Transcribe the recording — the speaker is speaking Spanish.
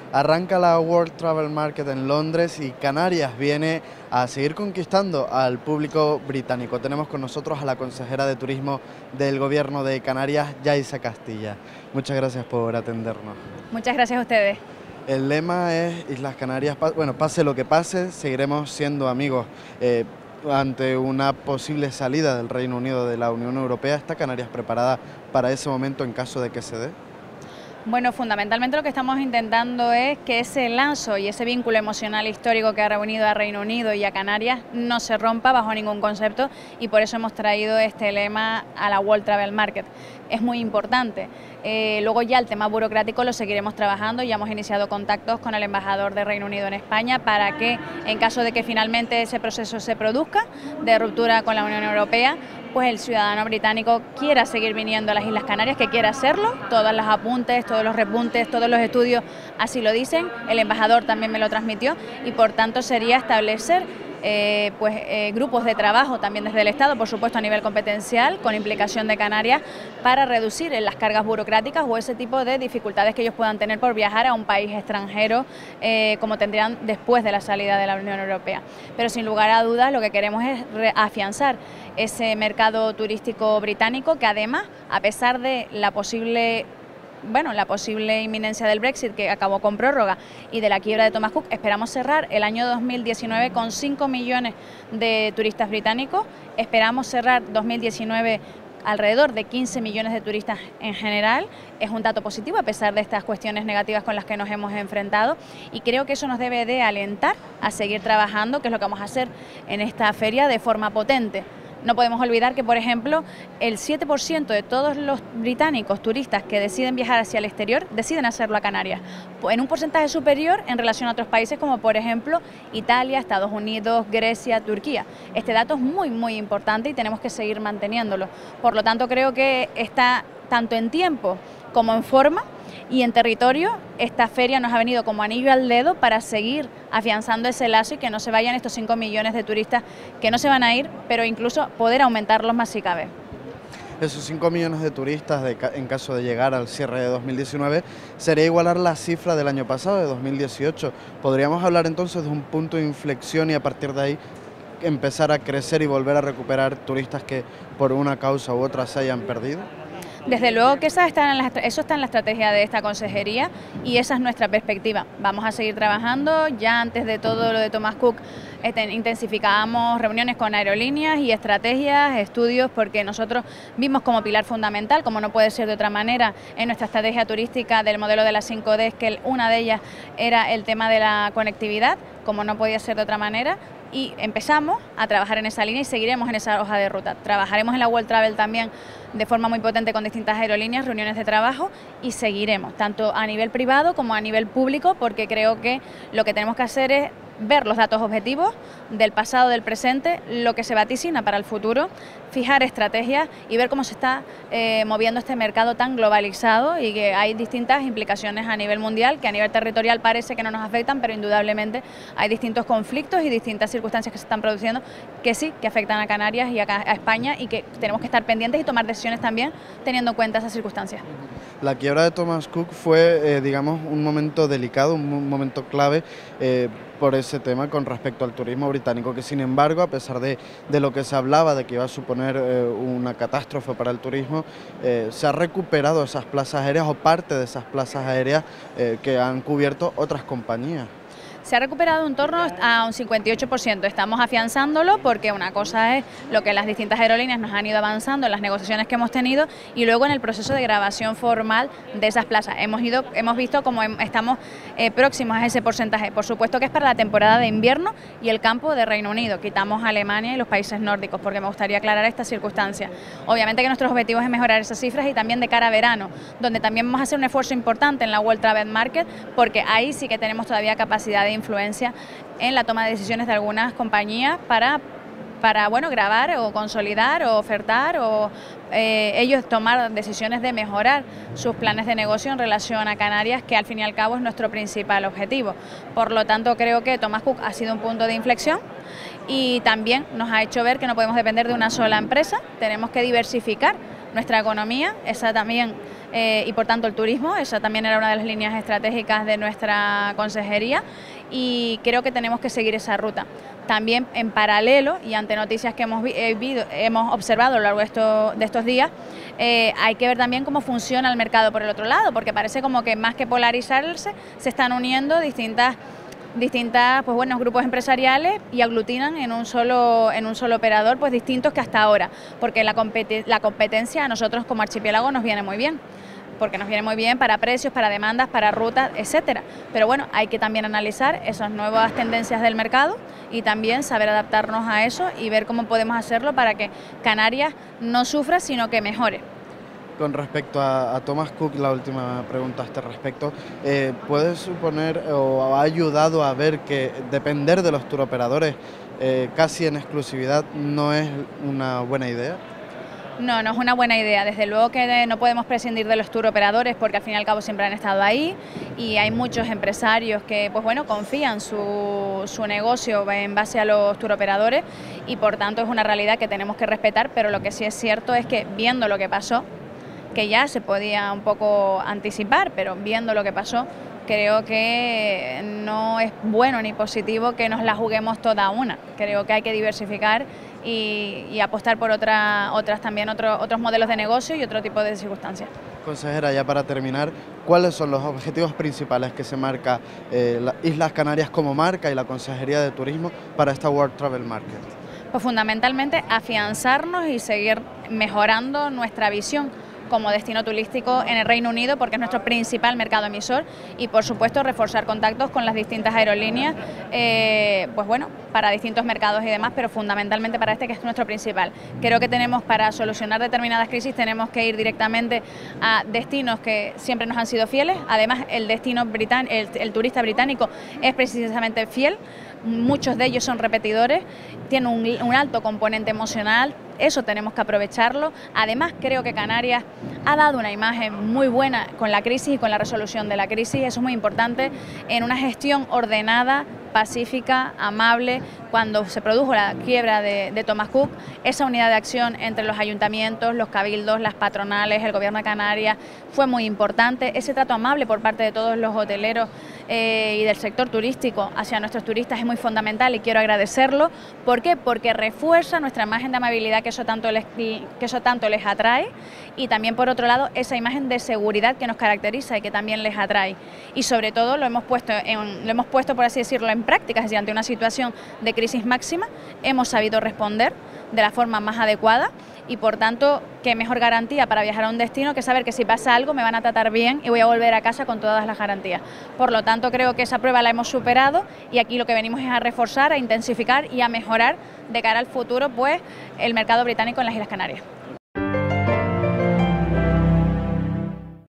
Arranca la World Travel Market en Londres y Canarias viene a seguir conquistando al público británico. Tenemos con nosotros a la consejera de Turismo del Gobierno de Canarias, Yaisa Castilla. Muchas gracias por atendernos. Muchas gracias a ustedes. El lema es Islas Canarias, bueno, pase lo que pase, seguiremos siendo amigos. Ante una posible salida del Reino Unido de la Unión Europea, ¿está Canarias preparada para ese momento en caso de que se dé? Bueno, fundamentalmente lo que estamos intentando es que ese lazo y ese vínculo emocional histórico que ha reunido a Reino Unido y a Canarias no se rompa bajo ningún concepto, y por eso hemos traído este lema a la World Travel Market. Es muy importante. Luego ya el tema burocrático lo seguiremos trabajando. Ya hemos iniciado contactos con el embajador de Reino Unido en España para que, en caso de que finalmente ese proceso se produzca de ruptura con la Unión Europea, pues el ciudadano británico quiera seguir viniendo a las Islas Canarias, que quiera hacerlo. Todos los apuntes, todos los repuntes, todos los estudios así lo dicen. El embajador también me lo transmitió, y por tanto sería establecer grupos de trabajo también desde el Estado, por supuesto a nivel competencial, con implicación de Canarias, para reducir las cargas burocráticas o ese tipo de dificultades que ellos puedan tener por viajar a un país extranjero, como tendrían después de la salida de la Unión Europea. Pero sin lugar a dudas lo que queremos es afianzar ese mercado turístico británico, que además, a pesar de la posible inminencia del Brexit, que acabó con prórroga, y de la quiebra de Thomas Cook, esperamos cerrar el año 2019 con 5 millones de turistas británicos. Esperamos cerrar 2019 alrededor de 15 millones de turistas en general. Es un dato positivo a pesar de estas cuestiones negativas con las que nos hemos enfrentado, y creo que eso nos debe de alentar a seguir trabajando, que es lo que vamos a hacer en esta feria de forma potente. No podemos olvidar que, por ejemplo, el 7% de todos los británicos turistas que deciden viajar hacia el exterior deciden hacerlo a Canarias, en un porcentaje superior en relación a otros países como, por ejemplo, Italia, Estados Unidos, Grecia, Turquía. Este dato es muy importante y tenemos que seguir manteniéndolo. Por lo tanto, creo que está tanto en tiempo como en forma y en territorio. Esta feria nos ha venido como anillo al dedo para seguir afianzando ese lazo y que no se vayan estos 5 millones de turistas, que no se van a ir, pero incluso poder aumentarlos más si cabe. Esos 5 millones de turistas, en caso de llegar al cierre de 2019, sería igualar la cifra del año pasado, de 2018. ¿Podríamos hablar entonces de un punto de inflexión y a partir de ahí empezar a crecer y volver a recuperar turistas que por una causa u otra se hayan perdido? Desde luego que eso está en la estrategia de esta consejería, y esa es nuestra perspectiva. Vamos a seguir trabajando. Ya antes de todo lo de Thomas Cook intensificábamos reuniones con aerolíneas y estrategias, estudios, porque nosotros vimos como pilar fundamental, como no puede ser de otra manera, en nuestra estrategia turística del modelo de las 5Ds, que una de ellas era el tema de la conectividad, como no podía ser de otra manera. Y empezamos a trabajar en esa línea y seguiremos en esa hoja de ruta. Trabajaremos en la World Travel también de forma muy potente con distintas aerolíneas, reuniones de trabajo, y seguiremos, tanto a nivel privado como a nivel público, porque creo que lo que tenemos que hacer es ver los datos objetivos del pasado, del presente, lo que se vaticina para el futuro, fijar estrategias y ver cómo se está moviendo este mercado tan globalizado, y que hay distintas implicaciones a nivel mundial que a nivel territorial parece que no nos afectan, pero indudablemente hay distintos conflictos y distintas circunstancias que se están produciendo que sí, que afectan a Canarias y a España, y que tenemos que estar pendientes y tomar decisiones también teniendo en cuenta esas circunstancias. La quiebra de Thomas Cook fue, digamos, un momento delicado, un momento clave por ese tema con respecto al turismo británico, que sin embargo, a pesar de lo que se hablaba de que iba a suponer una catástrofe para el turismo, se ha recuperado esas plazas aéreas o parte de esas plazas aéreas que han cubierto otras compañías. Se ha recuperado en torno a un 58%. Estamos afianzándolo porque una cosa es lo que las distintas aerolíneas nos han ido avanzando en las negociaciones que hemos tenido, y luego en el proceso de grabación formal de esas plazas. Hemos visto cómo estamos próximos a ese porcentaje. Por supuesto que es para la temporada de invierno y el campo de Reino Unido. Quitamos Alemania y los países nórdicos, porque me gustaría aclarar esta circunstancia. Obviamente que nuestros objetivos es mejorar esas cifras, y también de cara a verano, donde también vamos a hacer un esfuerzo importante en la World Travel Market, porque ahí sí que tenemos todavía capacidad de influencia en la toma de decisiones de algunas compañías para grabar o consolidar o ofertar o ellos tomar decisiones de mejorar sus planes de negocio en relación a Canarias, que al fin y al cabo es nuestro principal objetivo. Por lo tanto, creo que Thomas Cook ha sido un punto de inflexión, y también nos ha hecho ver que no podemos depender de una sola empresa. Tenemos que diversificar nuestra economía. Esa también y por tanto el turismo. Esa también era una de las líneas estratégicas de nuestra consejería y creo que tenemos que seguir esa ruta. También en paralelo y ante noticias que hemos observado a lo largo de estos días, hay que ver también cómo funciona el mercado por el otro lado, porque parece como que más que polarizarse se están uniendo distintas pues buenos grupos empresariales y aglutinan en un solo operador, pues distintos que hasta ahora, porque la competencia a nosotros como archipiélago nos viene muy bien, porque nos viene muy bien para precios, para demandas, para rutas, etcétera. Pero bueno, hay que también analizar esas nuevas tendencias del mercado y también saber adaptarnos a eso y ver cómo podemos hacerlo para que Canarias no sufra, sino que mejore. Con respecto a Thomas Cook, la última pregunta a este respecto, ¿puedes suponer o ha ayudado a ver que depender de los turoperadores casi en exclusividad no es una buena idea? No, no es una buena idea. Desde luego que no podemos prescindir de los turoperadores porque al fin y al cabo siempre han estado ahí y hay muchos empresarios que pues bueno, confían su negocio en base a los turoperadores y por tanto es una realidad que tenemos que respetar, pero lo que sí es cierto es que viendo lo que pasó, que ya se podía un poco anticipar, pero viendo lo que pasó, creo que no es bueno ni positivo que nos la juguemos toda una. Creo que hay que diversificar y apostar por otros modelos de negocio y otro tipo de circunstancias. Consejera, ya para terminar, ¿cuáles son los objetivos principales que se marca Islas Canarias como marca y la Consejería de Turismo para esta World Travel Market? Pues fundamentalmente afianzarnos y seguir mejorando nuestra visión como destino turístico en el Reino Unido, porque es nuestro principal mercado emisor, y por supuesto reforzar contactos con las distintas aerolíneas, pues bueno, para distintos mercados y demás, pero fundamentalmente para este que es nuestro principal. Creo que tenemos, para solucionar determinadas crisis, tenemos que ir directamente a destinos que siempre nos han sido fieles. Además, el turista británico es precisamente fiel, muchos de ellos son repetidores, tienen un alto componente emocional. Eso tenemos que aprovecharlo. Además, creo que Canarias ha dado una imagen muy buena con la crisis y con la resolución de la crisis. Eso es muy importante en una gestión ordenada, pacífica, amable. Cuando se produjo la quiebra de Thomas Cook, esa unidad de acción entre los ayuntamientos, los cabildos, las patronales, el gobierno de Canarias fue muy importante. Ese trato amable por parte de todos los hoteleros y del sector turístico hacia nuestros turistas es muy fundamental y quiero agradecerlo. ¿Por qué? Porque refuerza nuestra imagen de amabilidad que eso tanto les atrae y también por otro lado esa imagen de seguridad que nos caracteriza y que también les atrae. Y sobre todo lo hemos puesto por así decirlo en práctica, es decir, ante una situación de crisis máxima hemos sabido responder de la forma más adecuada y por tanto qué mejor garantía para viajar a un destino que saber que si pasa algo me van a tratar bien y voy a volver a casa con todas las garantías. Por lo tanto creo que esa prueba la hemos superado y aquí lo que venimos es a reforzar, a intensificar y a mejorar de cara al futuro pues el mercado británico en las Islas Canarias.